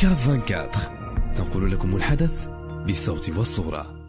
كاف 24 تنقل لكم الحدث بالصوت والصورة.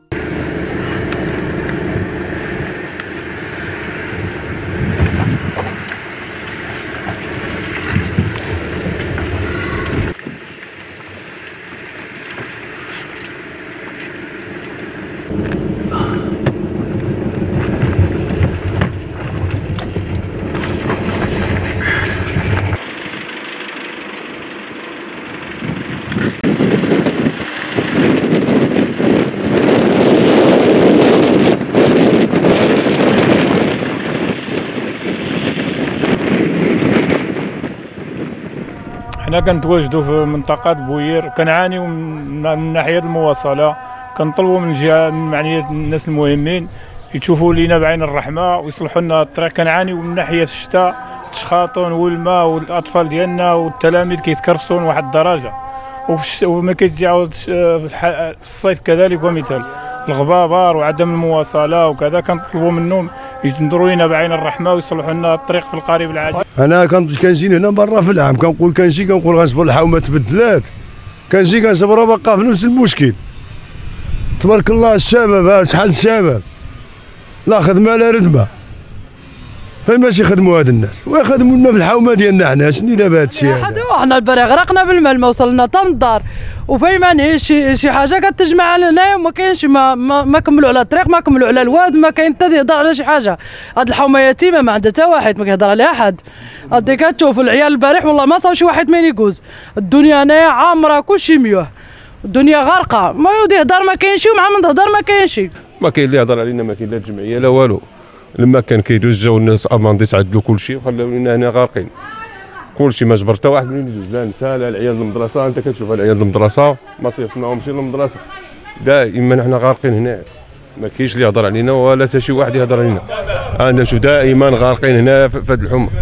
حنا كنتواجدوا في منطقة بوير، كنعانيو من ناحية المواصلة، كنطلبوا من الجهة المعنية الناس المهمين يشوفوا لينا بعين الرحمة ويصلحوا لنا الطريق. كنعانيو من ناحية الشتاء، تشخاطون والماء، والأطفال ديالنا والتلاميذ كيتكرسون واحد الدرجة، وما كيتجاوز في الصيف كذلك. ومثال الغبابار وعدم المواصلة وكذا، كنطلبوا منهم ينظروا لنا بعين الرحمة ويصلحوا لنا الطريق في القريب العاجل. انا كنجي هنا مرة في العام، كنقول غنصبر الحال وما تبدلات، كنجي كنصبر وبقى في نفس المشكل. تبارك الله الشباب، شحال الشباب لا خدمة لا ردمة، فين باش يخدموا هاد الناس؟ ويخدموا لنا في الحومه ديالنا حنا. شنو دابا هاد الشيء هذا؟ حنا البارح غرقنا بالماء، ما وصلنا حتى للدار، وفين ما نعيش شي حاجه كتجمع لنا وما كاينش. ما كملوا على الطريق، ما كملوا على الواد، ما كاين حتى يهضر على شي حاجه. هاد الحومه يتيمه، ما عندها حتى واحد ما كيهضر عليها حد. هادي كتشوف العيال البارح والله ما صاب شي واحد مين يجوز. الدنيا هنايا عامره كلشي ميوه، الدنيا غارقه، ما يودي يهضر ما كاينش، ومع من تهضر ما كاينش. ما كاين اللي يهضر علينا، ما كاين لا الجمعيه لا والو. لما كان كيدوز جاو الناس اماندي تعدلوا كلشي وخلاو لينا هنا غارقين. كلشي ما جبر حتى واحد منين يدوز، لا نساء لا العيال المدرسه. انت كتشوف العيال المدرسه ما صيفط معاهمش للمدرسه، دائما حنا غارقين هنا. ما كاينش اللي يهضر علينا ولا حتى شي واحد يهضر علينا. انا نشوف دائما غارقين هنا في هذه الحمى.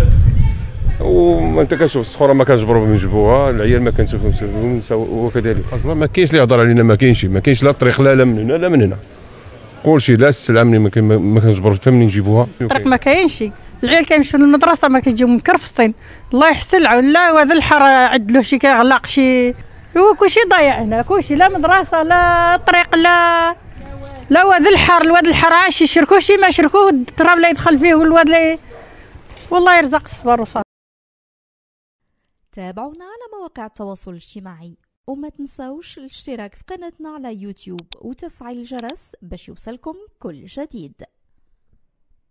وانت كتشوف الصخوره ما كنجبروا نجبوها، العيال ما كنشوفهم وكذلك. اصلا ما كاينش اللي يهضر علينا، ما كاينش لا الطريق لا من هنا لا من هنا. كلشي لا السلعه ما كنجبروا حتى منين نجيبوها. الطريق ما كاينش، العيال كيمشيو للمدرسه ما كيجيو مكرفصين. الله يحسن لا وهذا الحر عدلوه شي كيغلق شي، هو كلشي ضايع هنا، كلشي لا مدرسه لا طريق لا وهذا الحر. الواد الحر عاش يشركوه شي ما شركوه، التراب لا يدخل فيه والواد لا والله يرزق الصبر وصافي. تابعونا على مواقع التواصل الاجتماعي، وما تنساوش الاشتراك في قناتنا على يوتيوب وتفعيل الجرس باش يوصلكم كل جديد.